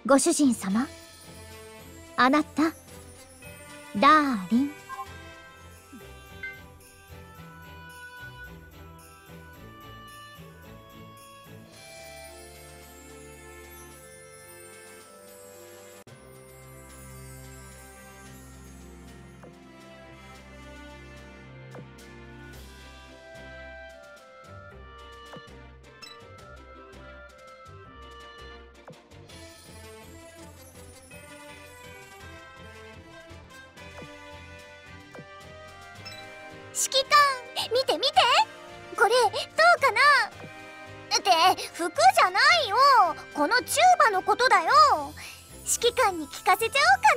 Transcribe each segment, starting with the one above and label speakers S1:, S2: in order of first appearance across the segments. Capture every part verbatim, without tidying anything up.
S1: ご主人様、あなた、ダーリン。
S2: 指揮官、見て見て、これどうかなって服じゃないよ、このチューバのことだよ。指揮官に聞かせちゃおうかな。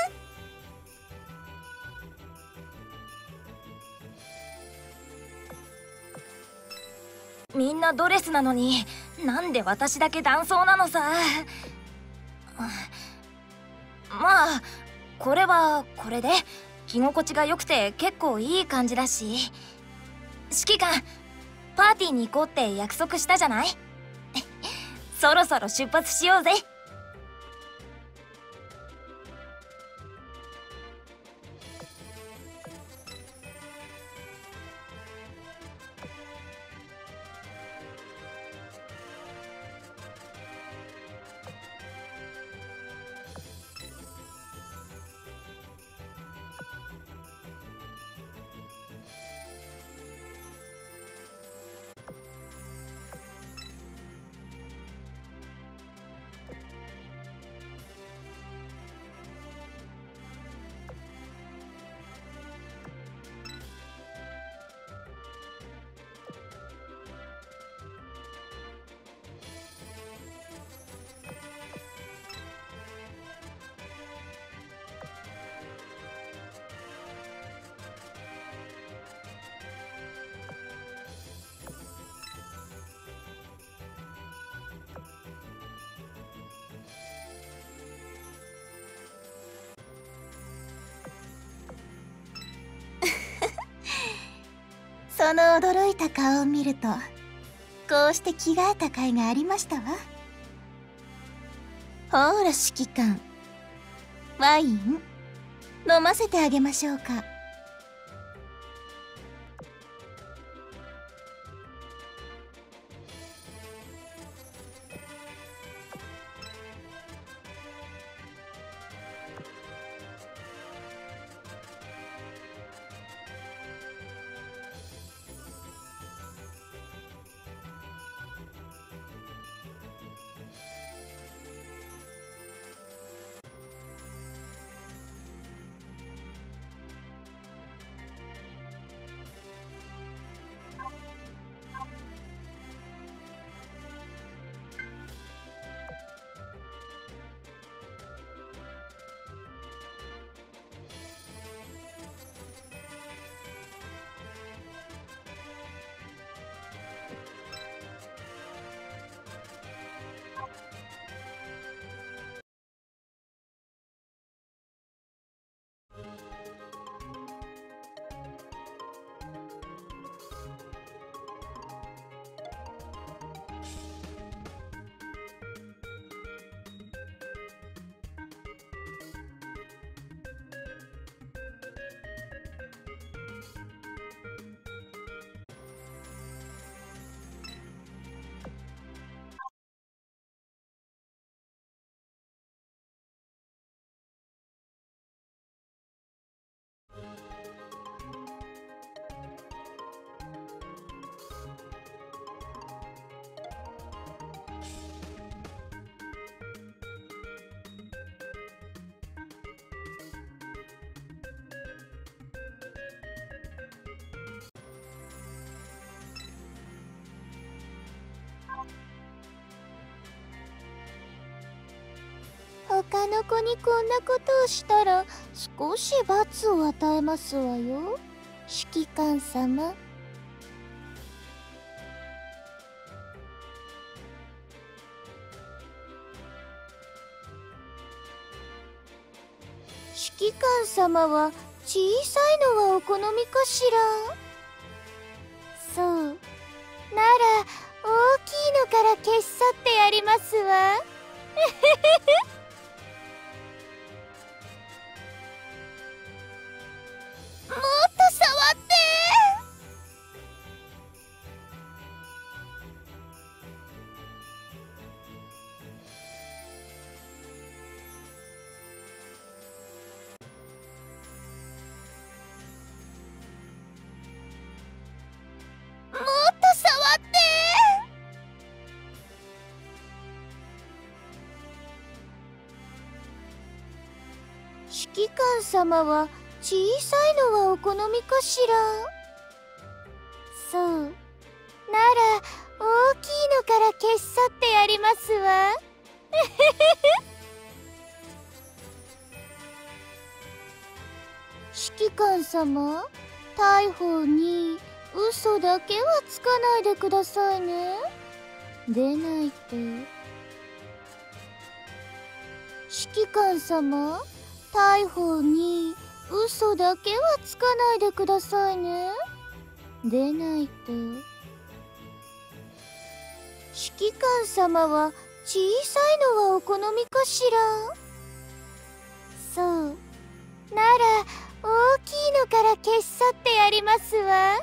S3: みんなドレスなのになんで私だけ男装なのさ。まあこれはこれで着心地が良くて結構いい感じだし。指揮官、パーティーに行こうって約束したじゃないそろそろ出発しようぜ。
S4: その驚いた顔を見ると、こうして着替えた甲斐がありましたわ。ほーら指揮官、ワイン飲ませてあげましょうか。他の子にこんなことをしたら少し罰を与えますわよ、指揮官様。指揮官様は小さいのがお好みかしら。そうなら大きいのから消し去ってやりますわ。 もっと触って。もっと触って。指揮官様は小さいのはお好みかしら。そうなら大きいのから消し去ってやりますわ。指揮官様、大砲に嘘だけはつかないでくださいね。でないと。指揮官様、大砲に嘘だけはつかないでくださいね。でないと。指揮官様は小さいのはお好みかしら。そうなら大きいのから消し去ってやりますわ。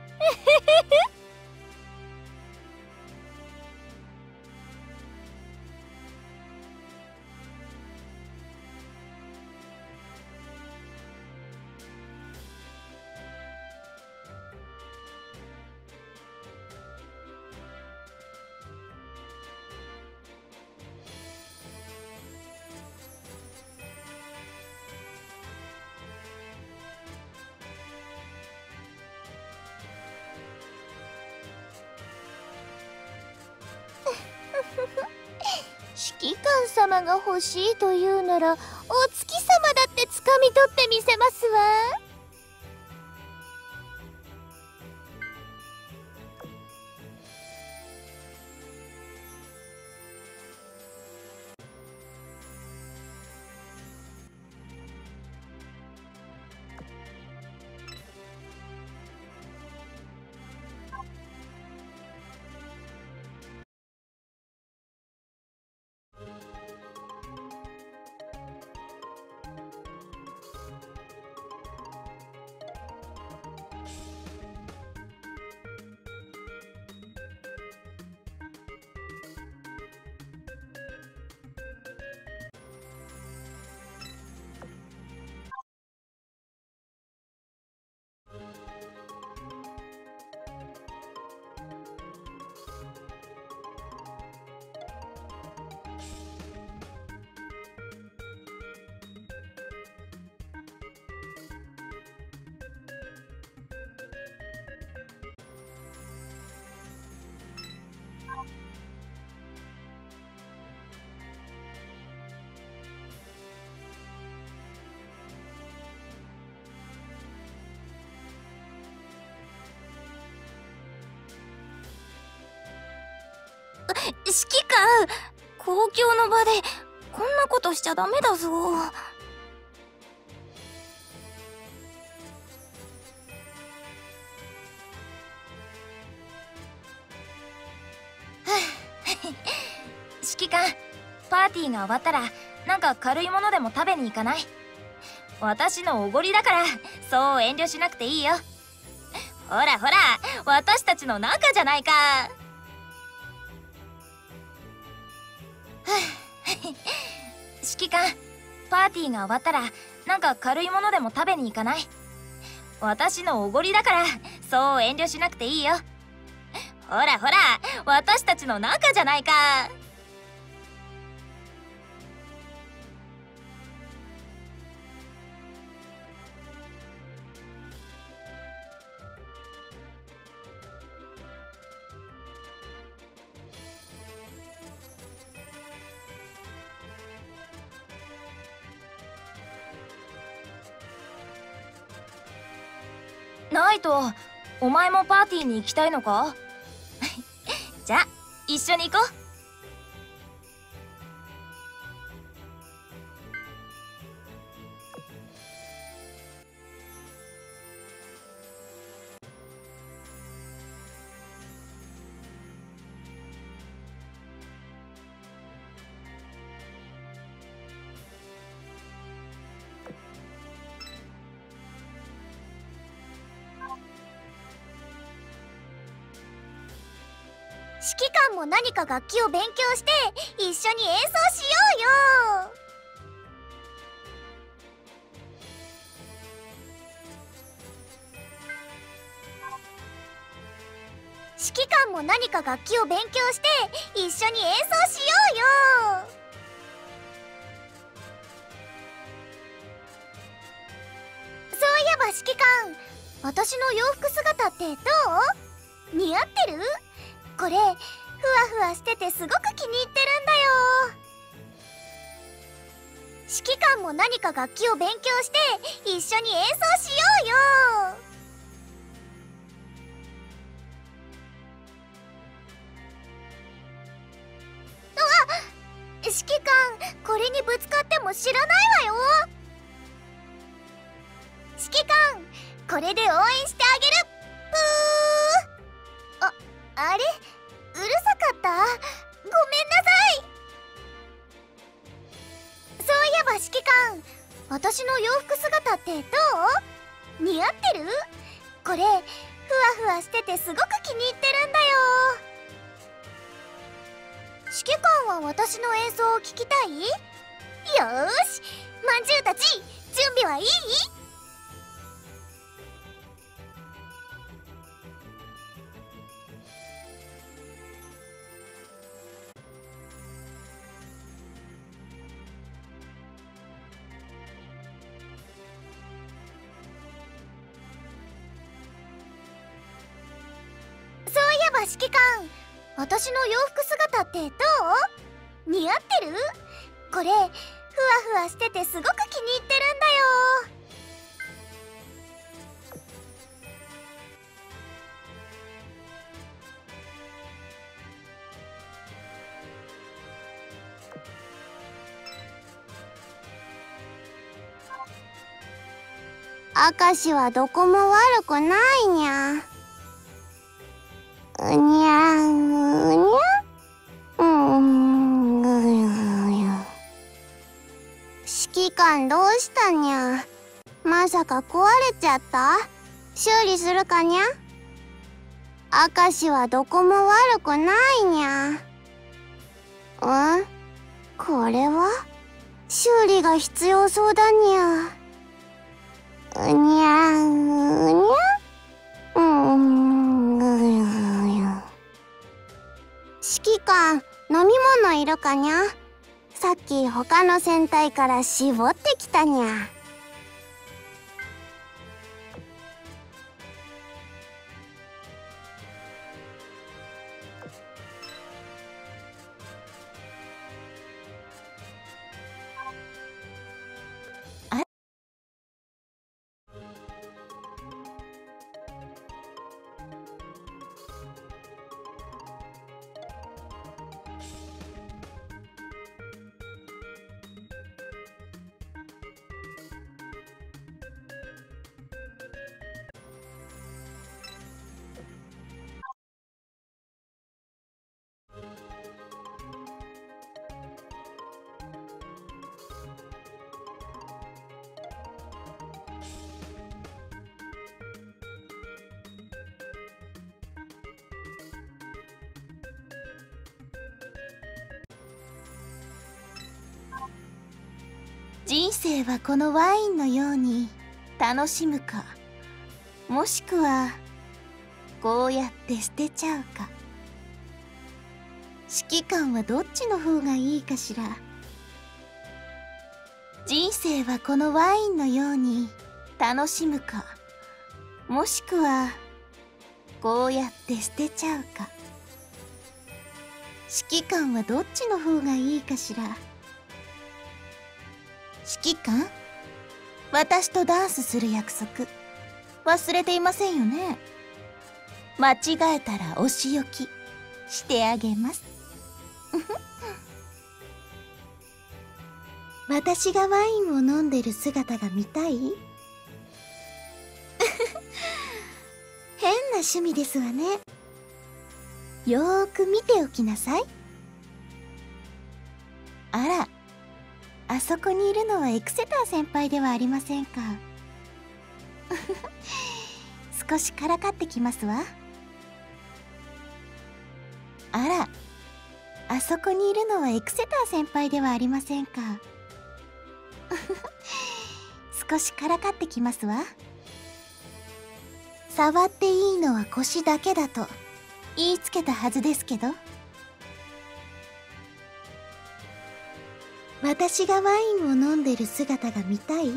S4: 指揮官様が欲しいというならお月様だってつかみ取ってみせますわ。
S3: 指揮官、公共の場でこんなことしちゃダメだぞ。指揮官、パーティーが終わったらなんか軽いものでも食べに行かない？私のおごりだからそう遠慮しなくていいよ。ほらほら、私たちの仲じゃないか。指揮官、パーティーが終わったらなんか軽いものでも食べに行かない？私のおごりだからそう遠慮しなくていいよ。ほらほら、私たちの仲じゃないか。ナイト、お前もパーティーに行きたいのか？じゃあ一緒に行こう。
S2: 指揮官も何か楽器を勉強して一緒に演奏しようよ。指揮官も何か楽器を勉強して一緒に演奏しようよ。そういえば指揮官、私の洋服姿ってどう？似合ってる？これふわふわしててすごく気に入ってるんだよ。指揮官も何か楽器を勉強して一緒に演奏しようよ。うわっ、指揮官、これにぶつかっても知らないわよ。指揮官、これで応援してあげる。ふー。あ、あれ、うるさかった？ごめんなさい。そういえば指揮官、私の洋服姿ってどう？似合ってる？これふわふわしててすごく気に入ってるんだよ。指揮官は私の演奏を聞きたい？よーし、まんじゅうたち準備はいい？指揮官、私の洋服姿ってどう？似合ってる？これふわふわしててすごく気に入ってるんだよ。
S4: 明石はどこも悪くないにゃ。うにゃん、うにゃん、うーん、ぐゆぐゆ。指揮官どうしたにゃ。まさか壊れちゃった？修理するかにゃ。明石はどこも悪くないにゃ。うん？これは修理が必要そうだにゃ。うにゃん、うにゃん、うーん、ぐゆぐゆ。指揮官、飲み物いるかにゃ。さっき他の戦隊から絞ってきたにゃ。
S1: 人生はこのワインのように楽しむか、もしくはこうやって捨てちゃうか。指揮官はどっちの方がいいかしら。人生はこのワインのように楽しむか、もしくはこうやって捨てちゃうか。指揮官はどっちの方がいいかしら。指揮官、私とダンスする約束忘れていませんよね。間違えたらお仕置きしてあげます私がワインを飲んでる姿が見たい変な趣味ですわね。よーく見ておきなさい。あら、あそこにいるのはエクセター先輩ではありませんか少しからかってきますわ。 あら、あそこにいるのはエクセター先輩ではありませんか。少しからかってきますわ。触っていいのは腰だけだと言いつけたはずですけど。私がワインを飲んでる姿が見たい？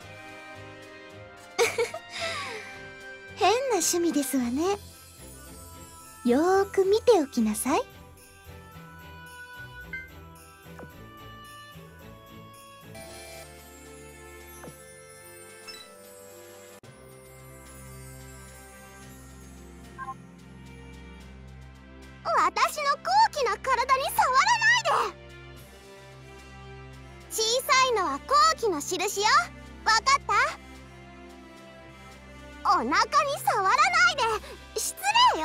S1: 変な趣味ですわね。よーく見ておきなさい。
S2: 私の高貴な体に触らないで。小さいのは好奇の印よ。わかった？お腹に触らないで。失礼よ。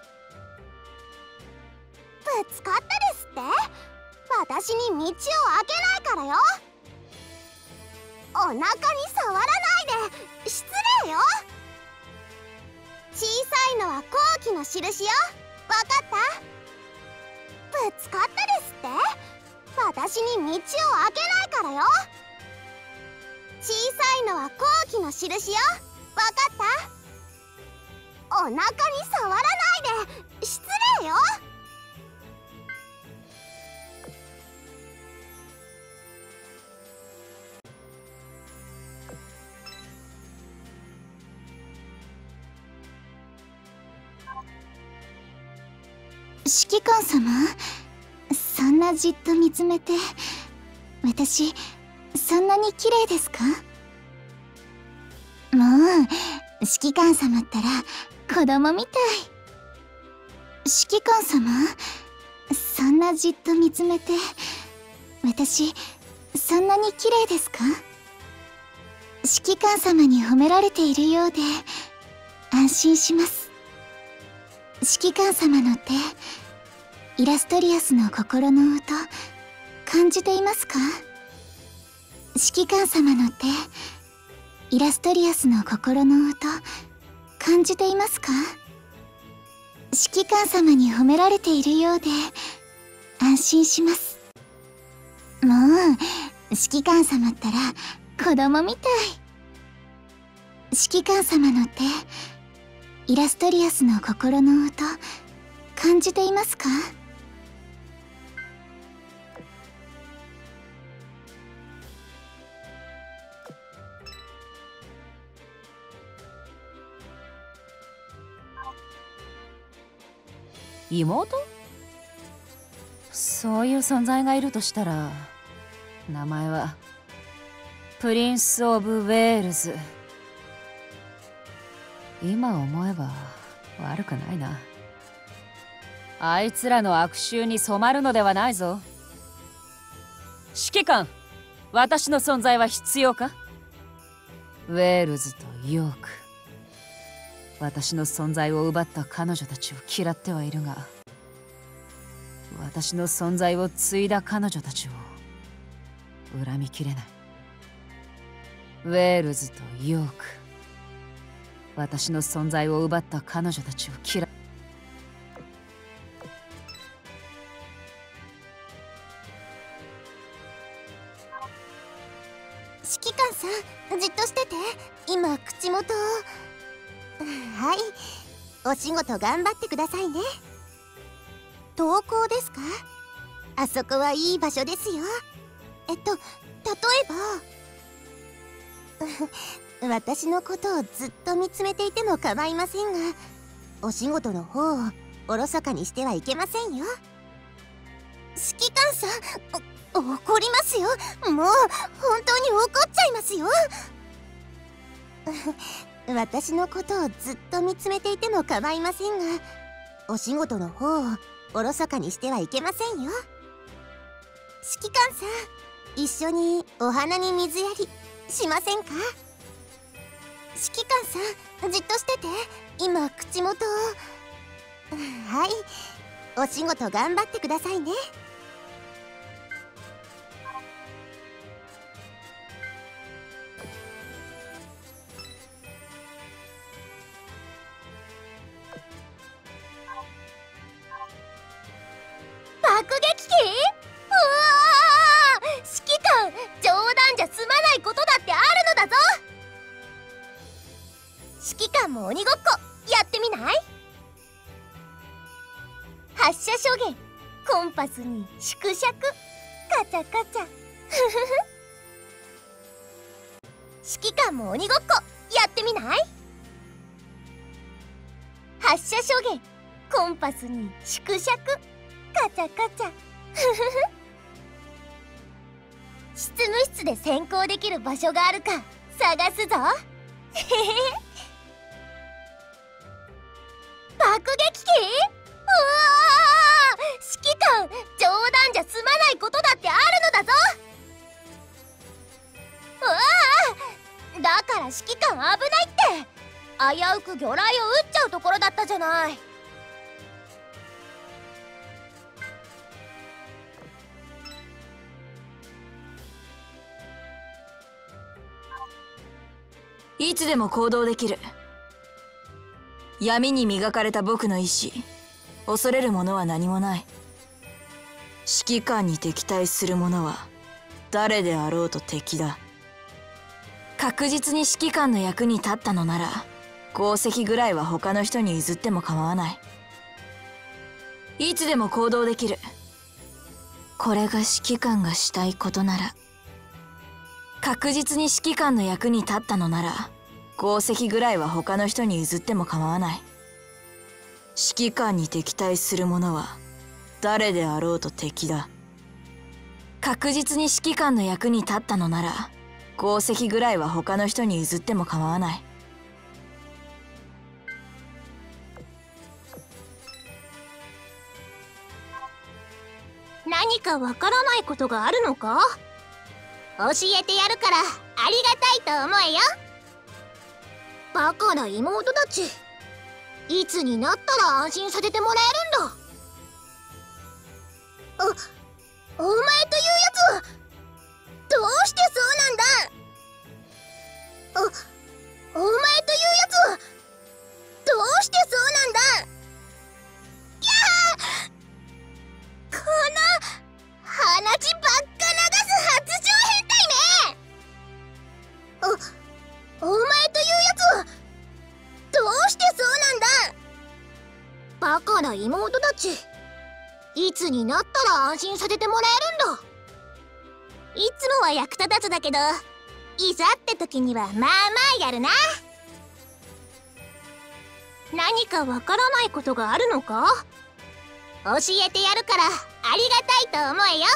S2: ぶつかったですって？私に道を開けないからよ。お腹に触らないで。失礼よ。小さいのは好奇の印よ。わかった？ぶつかったですって？私に道を開けないからよ。小さいのは好奇の印よ。わかった？お腹に触らないで。失礼よ。
S4: 指揮官様、そんなじっと見つめて、私そんなに綺麗ですか？もう指揮官様ったら子供みたい。指揮官様、そんなじっと見つめて、私そんなに綺麗ですか？指揮官様に褒められているようで安心します。指揮官様の手、イラストリアスの心の音感じていますか？指揮官様の手、イラストリアスの心の音感じていますか？指揮官様に褒められているようで安心します。もう指揮官様ったら子供みたい。指揮官様の手、イラストリアスの心の音感じていますか？
S5: 妹？そういう存在がいるとしたら、名前はプリンス・オブ・ウェールズ。今思えば悪くないな。あいつらの悪習に染まるのではないぞ。指揮官、私の存在は必要か？ウェールズとヨーク、私の存在を奪った彼女たちを嫌ってはいるが、私の存在を継いだ彼女たちを恨みきれない。ウェールズとヨーク、私の存在を奪った彼女たちを嫌い。
S2: 指揮官さん、じっとしてて。今口元を。はい、お仕事頑張ってくださいね。投稿ですか？あそこはいい場所ですよ。えっと例えば私のことをずっと見つめていても構いませんが、お仕事の方をおろそかにしてはいけませんよ。指揮官さん、お怒りますよ。もう本当に怒っちゃいますよ。私のことをずっと見つめていても構いませんが、お仕事の方をおろそかにしてはいけませんよ。指揮官さん、一緒にお花に水やりしませんか？指揮官さん、じっとしてて。今口元を。はい、お仕事頑張ってくださいね。 爆撃機？うわー、指揮官、冗談じゃ済まないことだってあるのだぞ。指揮官も鬼ごっこやってみない？発射処言、コンパスに縮尺、カチャカチャ。ふふふ。指揮官も鬼ごっこやってみない？発射処言、コンパスに縮尺、カチャカチャ。ふふふ。執務室で潜行できる場所があるか探すぞ。へへへ。爆撃機？うわー、指揮官、冗談じゃ済まないことだってあるのだぞ。うわー、だから指揮官危ないって。危うく魚雷を撃っちゃうところだったじゃない。
S6: いつでも行動できる。闇に磨かれた僕の意志、恐れるものは何もない。指揮官に敵対する者は誰であろうと敵だ。確実に指揮官の役に立ったのなら、功績ぐらいは他の人に譲っても構わない。いつでも行動できる。これが指揮官がしたいことなら、確実に指揮官の役に立ったのなら、功績ぐらいは他の人に譲っても構わない。指揮官に敵対する者は誰であろうと敵だ。確実に指揮官の役に立ったのなら、功績ぐらいは他の人に譲っても構わない。
S2: 何かわからないことがあるのか？教えてやるからありがたいと思えよ。バカな妹たち、いつになったら安心させてもらえるんだ。お、お前というやつはどうしてそうなんだ。お、お前というやつはどうしてそうなんだ。いやー、この鼻血ばっか流す発情変態め。お、お前というやつはどうしてそうなんだ。バカな妹たち、いつになったら安心させてもらえるんだ。いつもは役立たずだけど、いざって時にはまあまあやるな。何かわからないことがあるのか？教えてやるからありがたいと思えよ。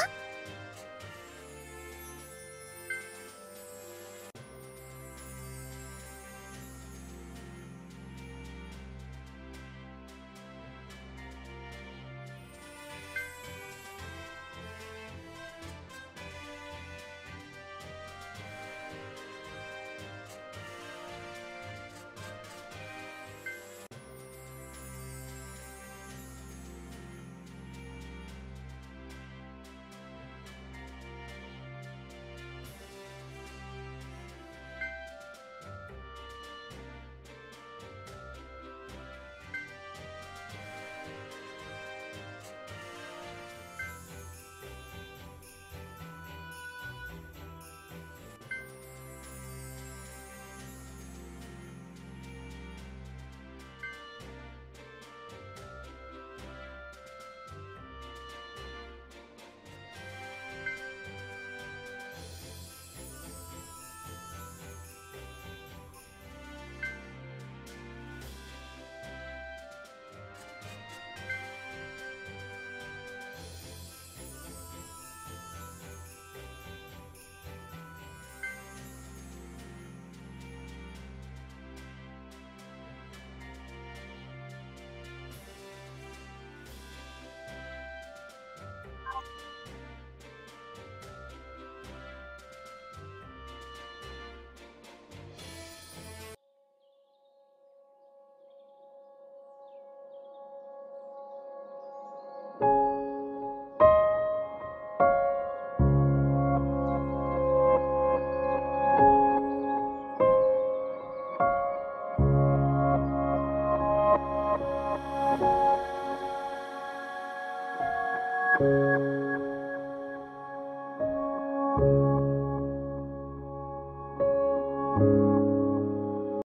S2: う